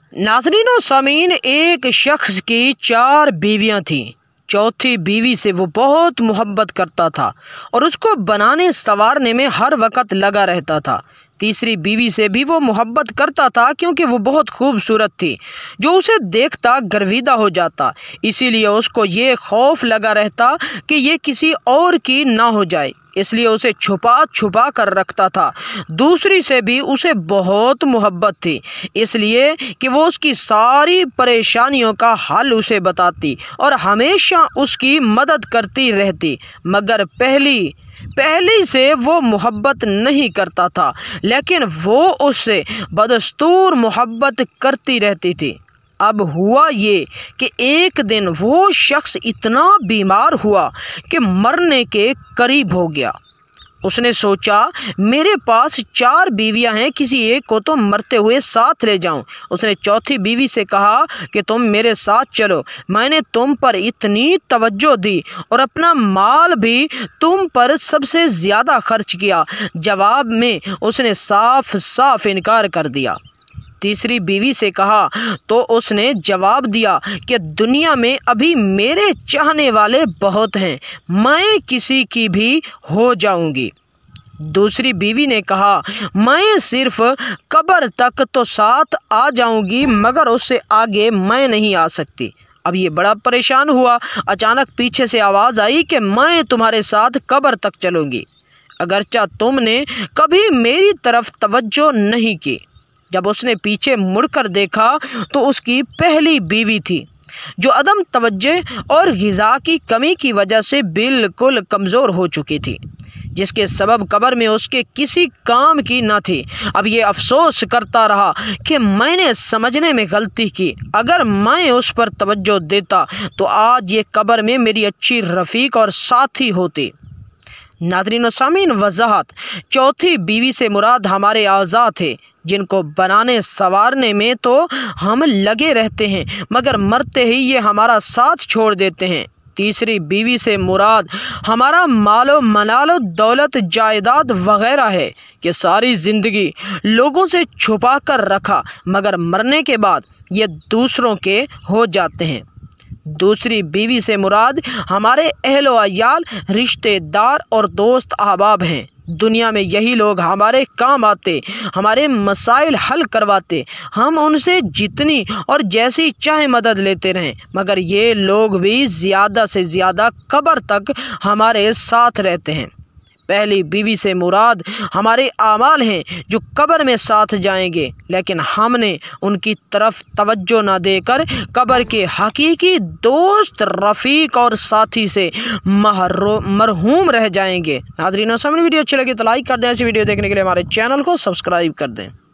नाज़रीन व सामीन, एक शख्स की 4 बीवियां थीं। चौथी बीवी से वो बहुत मोहब्बत करता था और उसको बनाने संवारने में हर वक्त लगा रहता था। तीसरी बीवी से भी वो मोहब्बत करता था क्योंकि वो बहुत खूबसूरत थी, जो उसे देखता गर्विदा हो जाता। इसीलिए उसको ये खौफ लगा रहता कि ये किसी और की ना हो जाए, इसलिए उसे छुपा छुपा कर रखता था। दूसरी से भी उसे बहुत मोहब्बत थी, इसलिए कि वो उसकी सारी परेशानियों का हल उसे बताती और हमेशा उसकी मदद करती रहती। मगर पहली से वो मोहब्बत नहीं करता था, लेकिन वो उससे बदस्तूर मोहब्बत करती रहती थी। अब हुआ ये कि एक दिन वो शख्स इतना बीमार हुआ कि मरने के करीब हो गया। उसने सोचा, मेरे पास 4 बीवियां हैं, किसी एक को तो मरते हुए साथ ले जाऊं। उसने चौथी बीवी से कहा कि तुम मेरे साथ चलो, मैंने तुम पर इतनी तवज्जो दी और अपना माल भी तुम पर सबसे ज़्यादा खर्च किया। जवाब में उसने साफ साफ इनकार कर दिया। तीसरी बीवी से कहा तो उसने जवाब दिया कि दुनिया में अभी मेरे चाहने वाले बहुत हैं, मैं किसी की भी हो जाऊंगी। दूसरी बीवी ने कहा, मैं सिर्फ कब्र तक तो साथ आ जाऊंगी, मगर उससे आगे मैं नहीं आ सकती। अब ये बड़ा परेशान हुआ। अचानक पीछे से आवाज़ आई कि मैं तुम्हारे साथ कब्र तक चलूँगी, अगरचा तुमने कभी मेरी तरफ तवज्जो नहीं की। जब उसने पीछे मुड़कर देखा तो उसकी पहली बीवी थी, जो अदम तवज्जो और ग़िज़ा की कमी की वजह से बिल्कुल कमज़ोर हो चुकी थी, जिसके सबब कब्र में उसके किसी काम की न थी। अब ये अफसोस करता रहा कि मैंने समझने में गलती की, अगर मैं उस पर तवज्जो देता तो आज ये कब्र में मेरी अच्छी रफ़ीक और साथी होती। नाज़रीन व सामीन, वज़ाहत, चौथी बीवी से मुराद हमारे आज़ा थे, जिनको बनाने संवारने में तो हम लगे रहते हैं, मगर मरते ही ये हमारा साथ छोड़ देते हैं। तीसरी बीवी से मुराद हमारा मालो मनालो, दौलत, जायदाद वगैरह है कि सारी ज़िंदगी लोगों से छुपा कर रखा, मगर मरने के बाद ये दूसरों के हो जाते हैं। दूसरी बीवी से मुराद हमारे अहलो अयाल, रिश्तेदार और दोस्त अहबाब हैं। दुनिया में यही लोग हमारे काम आते, हमारे मसाइल हल करवाते, हम उनसे जितनी और जैसी चाहे मदद लेते रहें, मगर ये लोग भी ज़्यादा से ज़्यादा कब्र तक हमारे साथ रहते हैं। पहली बीवी से मुराद हमारे आमाल हैं, जो कब्र में साथ जाएंगे, लेकिन हमने उनकी तरफ तवज्जो ना देकर कब्र के हकीकी दोस्त, रफ़ीक और साथी से मरहूम रह जाएंगे। नाज़रीन, वीडियो अच्छी लगी तो लाइक कर दें। ऐसी वीडियो देखने के लिए हमारे चैनल को सब्सक्राइब कर दें।